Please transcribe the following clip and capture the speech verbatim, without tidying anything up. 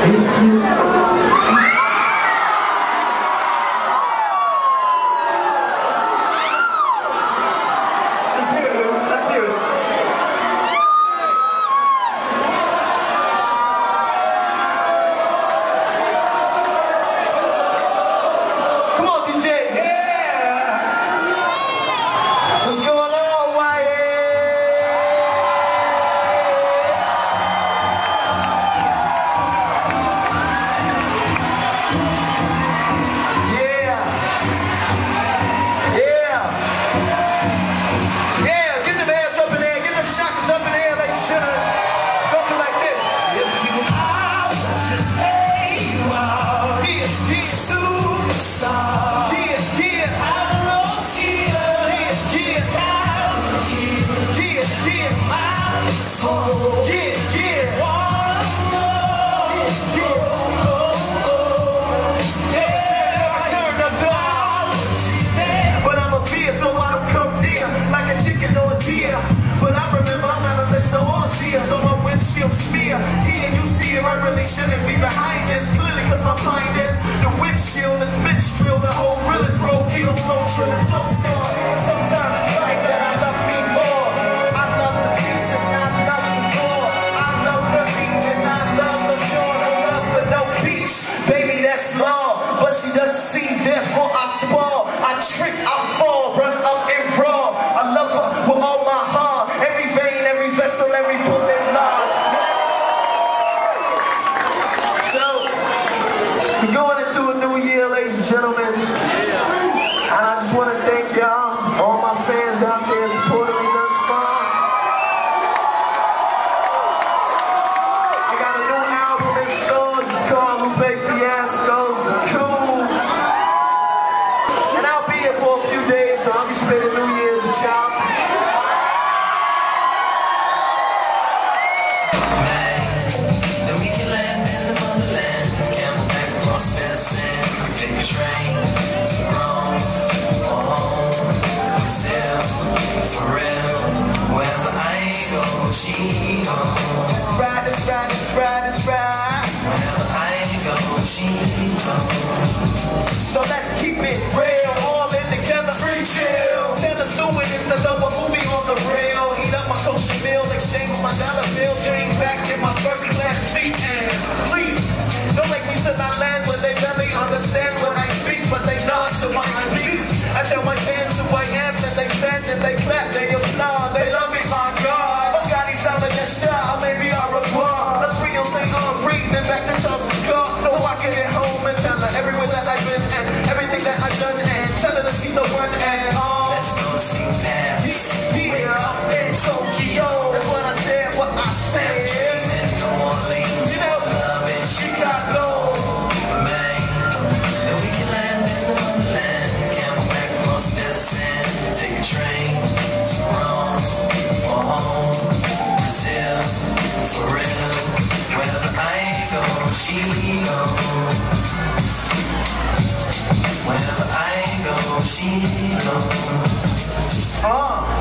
Shouldn't be behind this, clearly cause my blind is the windshield is bitch drill, the whole grill is roadkill, slow trilling, so still. Sometimes it's like that I love me more. I love the peace and I love the war. I love the season, I love the shore. No love for no peace, baby that's law. But she doesn't see, therefore I spoil. I trick, I fall, run up and raw. I love her with all my heart. Every vein, every vessel, every bullet large. We're going into a new year, ladies and gentlemen, and I just want to thank y'all, all my fans out there supporting me thus far. I got a new album in stores, it's called Lupe Fiasco's The Cool, and I'll be here for a few days, so I'll be spending New Year's with y'all. So let's keep it real, all in together, free chill. Tell us doing is the double movie on the rail. Eat up my kosher meal, exchange my dollar bills, dream back in my first class seat and please don't make me to my land where they barely understand what I speak, but they nod to my beats. I tell my fans who I am, and they stand and they clap, they applaud, they love me, my God. What's got these selling their style? Maybe I require. Let's bring your thing on, breathing back to Charles's car, so I can get home and tell her everywhere that I've been and everything that I've done, and tell her that she's the one and all. Let's go see Paris. Yeah, yeah, in Tokyo. That's what I said, what I said. In New Orleans, you know, love in Chicago. Man, then we can land in the motherland. Camelback across the sand. Take a train to Rome or home, Brazil, for real. Wherever I go, she goes. Wherever I go, she goes. Oh.